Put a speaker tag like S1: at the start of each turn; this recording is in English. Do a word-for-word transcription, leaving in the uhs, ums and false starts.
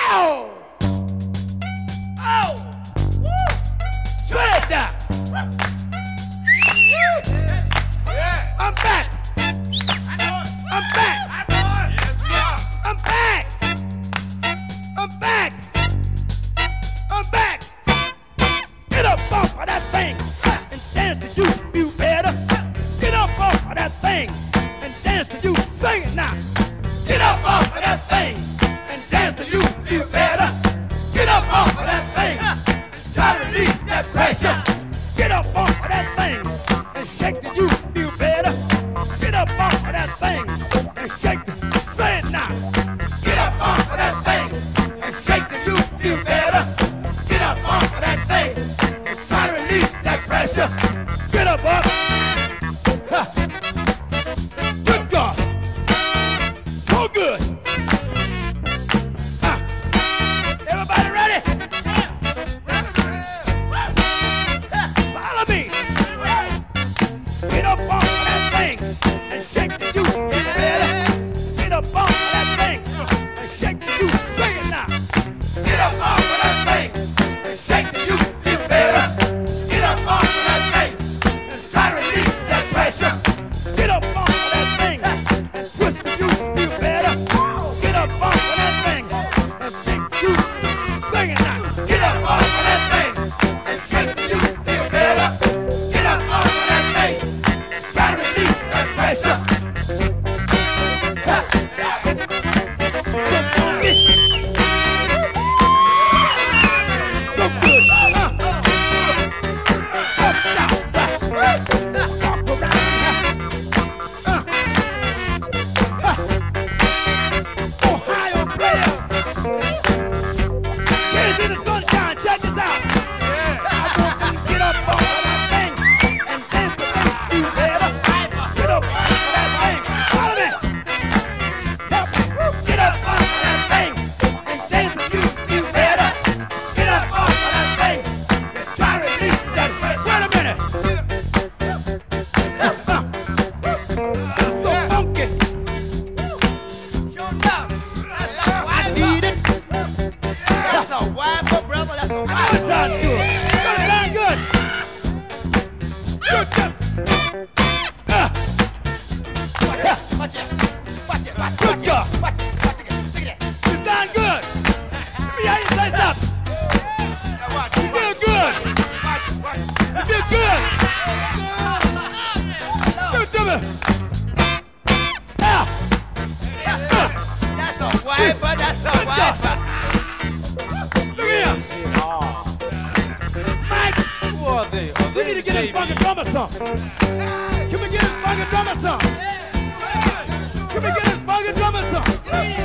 S1: Ow! Oh! Woo! Shut it down! Yeah. I'm back! I know it! I'm back! I know it! Yes, yeah. I'm back! I'm back! I'm back! Get up off of that thing and dance to you feel better. Get up off of that thing and dance to you. Sing it now! Get up off of that thing and dance to you feel better. Get up off of that thing and try to release that pressure. Get up off of that thing and shake till you feel better. Get up off of that thing and shake till, say it now. Get up off of that thing and shake till you feel better. Get up off of that thing and try to release that pressure. Get up off. Ha. Good God. So good. Ha. Everybody ready? Follow me. Get up off of that thing and shake till you feel better. Get up off of that thing and shake till you. Sing it now. Get up off of that thing and shake till you feel better. Get up off of that thing and try to release that pressure. Get up off of that thing and twist till you feel better. Get up off of that thing and shake till you. Sing it now. Get up off of that thing and shake till you feel better. Get up off of that thing and try to release that pressure. Ha. So funky. So good. Huh? Up, down, back. Walk around. Huh? Huh? Ohio players. Kids in the sunshine, check this out. I want you to get up off of that thing and dance to make you better. Get up off of that thing. Follow me. Help me. Get up off of that thing and dance to you feel better. Get up off of that thing and try to release that pressure. Wait a minute. Uh, so funky. I need it.
S2: That's a wiper, brother. That's a
S1: That
S2: wiper.
S1: sounds good. That sounds good. Good, good. Uh,
S2: Watch it. Watch it. Watch it. Watch it.
S1: Good job.
S2: Watch it. Watch it. Look at that.
S1: you sound good. Let me hear you say something. You feel good. You feel good. Do it to me. Ah. Uh,
S2: That's a wiper. That's a
S1: Good job.
S2: wiper.
S1: Look here. Mike,
S2: Who are they? Are
S1: we
S2: they
S1: need to get this
S2: J B?
S1: funky drummer some. Can we get this funky drummer some? Can we get this funky drummer some?